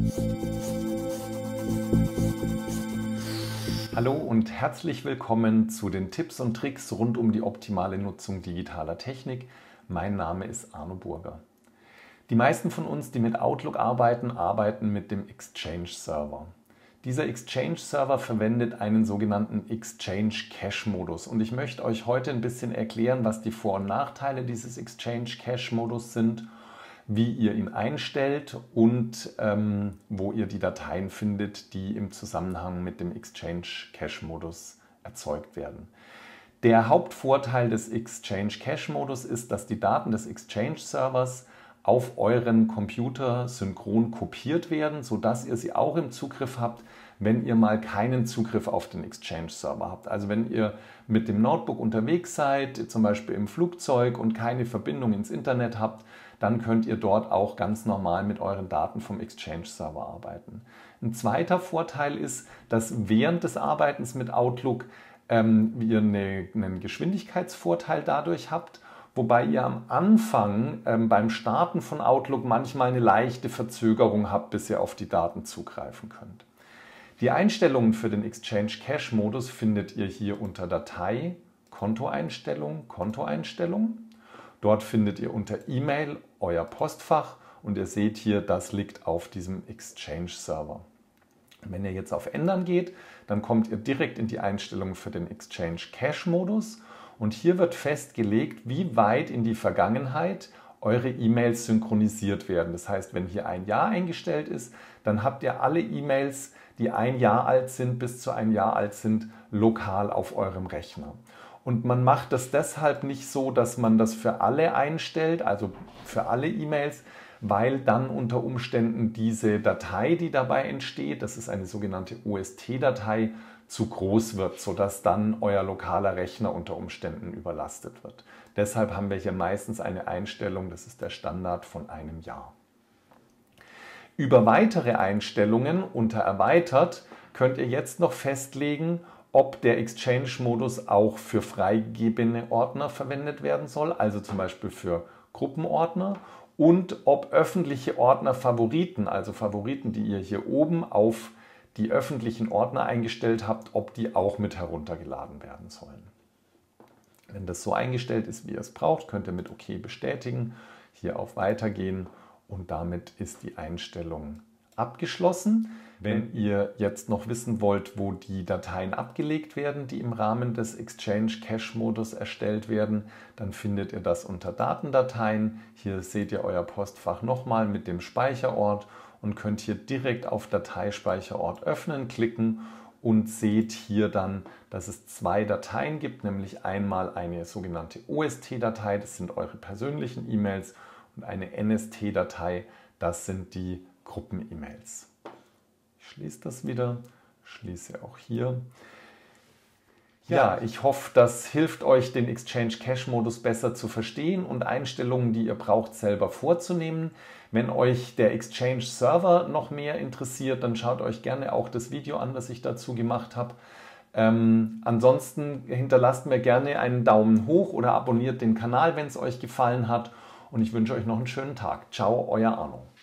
Hallo und herzlich willkommen zu den Tipps und Tricks rund um die optimale Nutzung digitaler Technik. Mein Name ist Arno Burger. Die meisten von uns, die mit Outlook arbeiten, arbeiten mit dem Exchange Server. Dieser Exchange Server verwendet einen sogenannten Exchange Cache Modus und ich möchte euch heute ein bisschen erklären, was die Vor- und Nachteile dieses Exchange Cache Modus sind, wie ihr ihn einstellt und wo ihr die Dateien findet, die im Zusammenhang mit dem Exchange Cache Modus erzeugt werden. Der Hauptvorteil des Exchange Cache Modus ist, dass die Daten des Exchange Servers auf euren Computer synchron kopiert werden, sodass ihr sie auch im Zugriff habt, wenn ihr mal keinen Zugriff auf den Exchange Server habt. Also wenn ihr mit dem Notebook unterwegs seid, zum Beispiel im Flugzeug und keine Verbindung ins Internet habt, dann könnt ihr dort auch ganz normal mit euren Daten vom Exchange Server arbeiten. Ein zweiter Vorteil ist, dass während des Arbeitens mit Outlook ihr einen Geschwindigkeitsvorteil dadurch habt, wobei ihr am Anfang beim Starten von Outlook manchmal eine leichte Verzögerung habt, bis ihr auf die Daten zugreifen könnt. Die Einstellungen für den Exchange Cache Modus findet ihr hier unter Datei, Kontoeinstellung, Kontoeinstellung. Dort findet ihr unter E-Mail euer Postfach und ihr seht hier, das liegt auf diesem Exchange Server. Wenn ihr jetzt auf Ändern geht, dann kommt ihr direkt in die Einstellungen für den Exchange Cache Modus und hier wird festgelegt, wie weit in die Vergangenheit eure E-Mails synchronisiert werden. Das heißt, wenn hier ein Jahr eingestellt ist, dann habt ihr alle E-Mails, die ein Jahr alt sind, bis zu ein Jahr alt sind, lokal auf eurem Rechner. Und man macht das deshalb nicht so, dass man das für alle einstellt, also für alle E-Mails, weil dann unter Umständen diese Datei, die dabei entsteht, das ist eine sogenannte OST-Datei, zu groß wird, sodass dann euer lokaler Rechner unter Umständen überlastet wird. Deshalb haben wir hier meistens eine Einstellung, das ist der Standard, von einem Jahr. Über weitere Einstellungen unter Erweitert könnt ihr jetzt noch festlegen, ob der Exchange-Modus auch für freigegebene Ordner verwendet werden soll, also zum Beispiel für Gruppenordner, und ob öffentliche Ordner Favoriten, also Favoriten, die ihr hier oben auf die öffentlichen Ordner eingestellt habt, ob die auch mit heruntergeladen werden sollen. Wenn das so eingestellt ist, wie ihr es braucht, könnt ihr mit OK bestätigen, hier auf Weitergehen und damit ist die Einstellung abgeschlossen. Wenn ihr jetzt noch wissen wollt, wo die Dateien abgelegt werden, die im Rahmen des Exchange Cache Modus erstellt werden, dann findet ihr das unter Datendateien. Hier seht ihr euer Postfach nochmal mit dem Speicherort und könnt hier direkt auf Dateispeicherort öffnen klicken und seht hier dann, dass es zwei Dateien gibt, nämlich einmal eine sogenannte OST-Datei, das sind eure persönlichen E-Mails, und eine NST-Datei, das sind die Gruppen-E-Mails. Ich schließe das wieder, schließe auch hier. Ja, ich hoffe, das hilft euch, den Exchange Cache Modus besser zu verstehen und Einstellungen, die ihr braucht, selber vorzunehmen. Wenn euch der Exchange Server noch mehr interessiert, dann schaut euch gerne auch das Video an, das ich dazu gemacht habe. Ansonsten hinterlasst mir gerne einen Daumen hoch oder abonniert den Kanal, wenn es euch gefallen hat. Und ich wünsche euch noch einen schönen Tag. Ciao, euer Arno.